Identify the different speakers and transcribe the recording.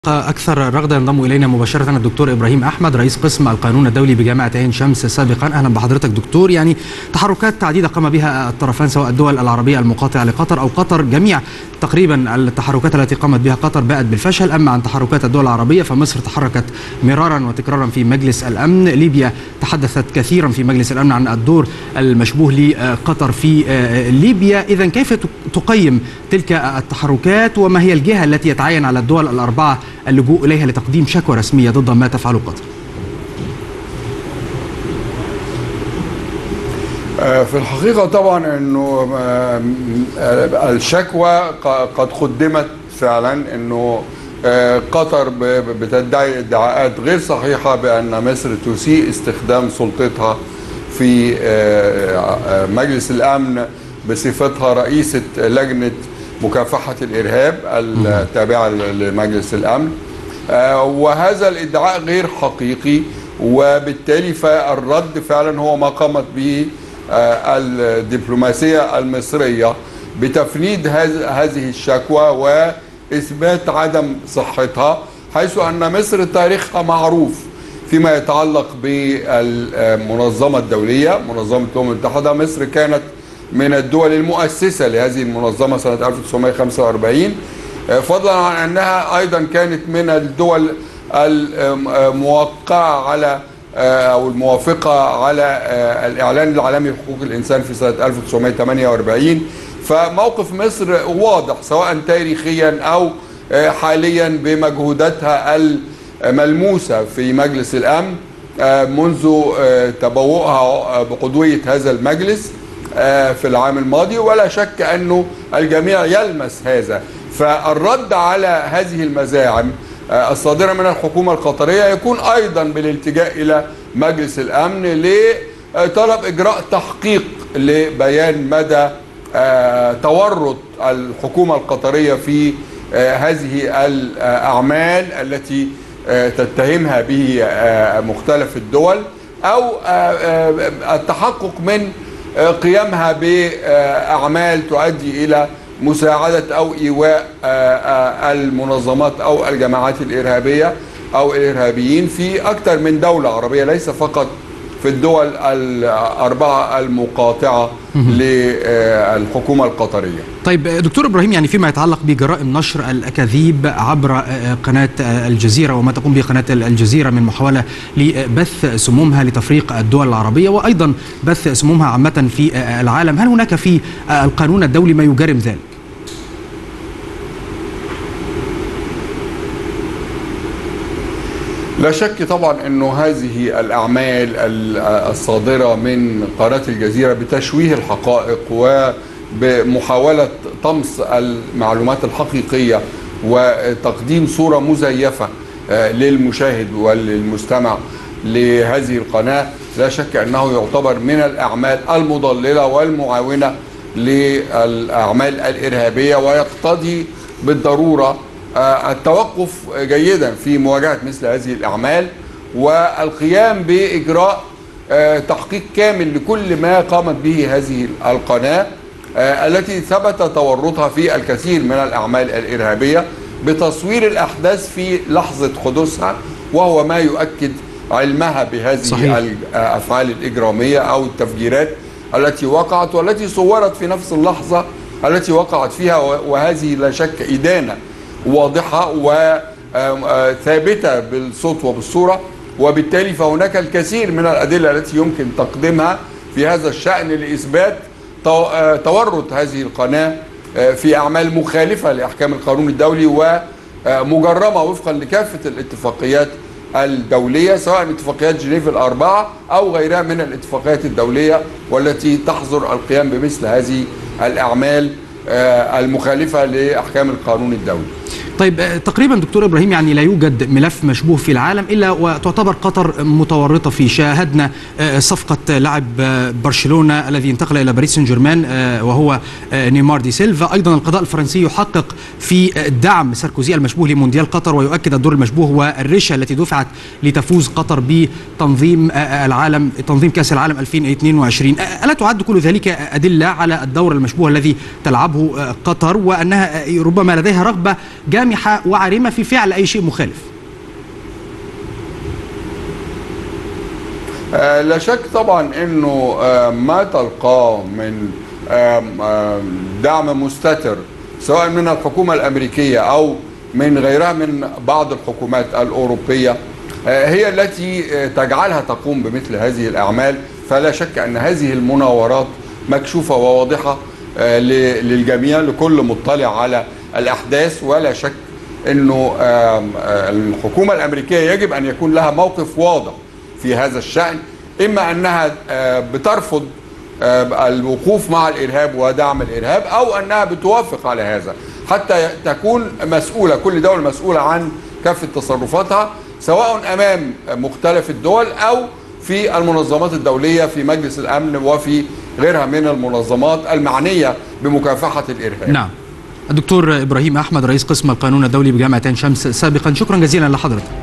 Speaker 1: أكثر رغدة ينضم إلينا مباشرة الدكتور إبراهيم أحمد رئيس قسم القانون الدولي بجامعة عين شمس سابقا. أهلا بحضرتك دكتور. يعني تحركات عديدة قام بها الطرفان سواء الدول العربية المقاطعة لقطر أو قطر، جميع تقريبا التحركات التي قامت بها قطر باءت بالفشل. أما عن تحركات الدول العربية فمصر تحركت مرارا وتكرارا في مجلس الأمن، ليبيا تحدثت كثيرا في مجلس الأمن عن الدور المشبوه لقطر في ليبيا. إذن كيف تقيم تلك التحركات، وما هي الجهة التي يتعين على الدول الأربعة اللجوء إليها لتقديم شكوى رسمية ضد ما تفعله قطر؟
Speaker 2: في الحقيقة طبعا أنه الشكوى قد قدمت فعلا، أنه قطر بتدعي ادعاءات غير صحيحة بأن مصر تسيء استخدام سلطتها في مجلس الأمن بصفتها رئيسة لجنة مكافحة الإرهاب التابعة لمجلس الأمن، وهذا الادعاء غير حقيقي. وبالتالي فالرد فعلا هو ما قامت به الدبلوماسية المصرية بتفنيد هذه الشكوى وإثبات عدم صحتها، حيث أن مصر تاريخها معروف فيما يتعلق بالمنظمة الدولية، منظمة الأمم المتحدة. مصر كانت من الدول المؤسسة لهذه المنظمة سنة 1945، فضلا عن أنها أيضا كانت من الدول الموقعة على أو الموافقة على الإعلان العالمي لحقوق الإنسان في سنة 1948. فموقف مصر واضح سواء تاريخيا أو حاليا بمجهوداتها الملموسة في مجلس الأمن منذ تبوؤها بقضية هذا المجلس في العام الماضي، ولا شك أنه الجميع يلمس هذا. فالرد على هذه المزاعم الصادرة من الحكومة القطرية يكون أيضا بالالتجاء إلى مجلس الأمن لطلب إجراء تحقيق لبيان مدى تورط الحكومة القطرية في هذه الأعمال التي تتهمها به مختلف الدول، أو التحقق من قيامها بأعمال تؤدي إلى مساعدة أو إيواء المنظمات أو الجماعات الإرهابية أو الإرهابيين في أكثر من دولة عربية، ليس فقط في الدول الأربعة المقاطعة للحكومة القطرية.
Speaker 1: طيب دكتور إبراهيم، يعني فيما يتعلق بجرائم نشر الأكاذيب عبر قناة الجزيرة وما تقوم به قناة الجزيرة من محاولة لبث سمومها لتفريق الدول العربية وأيضا بث سمومها عامة في العالم، هل هناك في القانون الدولي ما يجرم ذلك؟
Speaker 2: لا شك طبعا أنه هذه الأعمال الصادرة من قناة الجزيرة بتشويه الحقائق وبمحاولة طمس المعلومات الحقيقية وتقديم صورة مزيفة للمشاهد وللمستمع لهذه القناة، لا شك أنه يعتبر من الأعمال المضللة والمعاونة للأعمال الإرهابية، ويقتضي بالضرورة التوقف جيدا في مواجهة مثل هذه الأعمال والقيام بإجراء تحقيق كامل لكل ما قامت به هذه القناة التي ثبت تورطها في الكثير من الأعمال الإرهابية بتصوير الأحداث في لحظة حدوثها، وهو ما يؤكد علمها بهذه صحيح. الأفعال الإجرامية أو التفجيرات التي وقعت والتي صورت في نفس اللحظة التي وقعت فيها، وهذه لا شك إدانة واضحة وثابتة بالصوت وبالصورة. وبالتالي فهناك الكثير من الأدلة التي يمكن تقديمها في هذا الشأن لإثبات تورط هذه القناة في أعمال مخالفة لأحكام القانون الدولي ومجرمة وفقا لكافة الاتفاقيات الدولية، سواء اتفاقيات جنيف الأربعة أو غيرها من الاتفاقيات الدولية والتي تحظر القيام بمثل هذه الأعمال المخالفة لأحكام القانون الدولي.
Speaker 1: طيب تقريبا دكتور إبراهيم، يعني لا يوجد ملف مشبوه في العالم إلا وتعتبر قطر متورطة فيه. شاهدنا صفقة لاعب برشلونة الذي انتقل إلى باريس سان جيرمان وهو نيمار دي سيلفا. أيضا القضاء الفرنسي يحقق في دعم ساركوزي المشبوه لمونديال قطر، ويؤكد الدور المشبوه والرشا التي دفعت لتفوز قطر بتنظيم تنظيم كأس العالم 2022. ألا تعد كل ذلك أدلة على الدور المشبوه الذي تلعبه قطر، وأنها ربما لديها رغبة جامدة سامحة وعارمة في فعل أي شيء مخالف.
Speaker 2: لا شك طبعا أنه ما تلقاه من دعم مستتر سواء من الحكومة الأمريكية أو من غيرها من بعض الحكومات الأوروبية هي التي تجعلها تقوم بمثل هذه الأعمال. فلا شك أن هذه المناورات مكشوفة وواضحة للجميع، لكل مطلع على الأحداث. ولا شك أنه الحكومة الأمريكية يجب أن يكون لها موقف واضح في هذا الشأن، إما أنها بترفض الوقوف مع الإرهاب ودعم الإرهاب، أو أنها بتوافق على هذا حتى تكون مسؤولة، كل دولة مسؤولة عن كافة تصرفاتها سواء أمام مختلف الدول أو في المنظمات الدولية في مجلس الأمن وفي غيرها من المنظمات المعنية بمكافحة الإرهاب.
Speaker 1: نعم. الدكتور إبراهيم أحمد رئيس قسم القانون الدولي بجامعة عين شمس سابقا، شكرا جزيلا لحضرتك.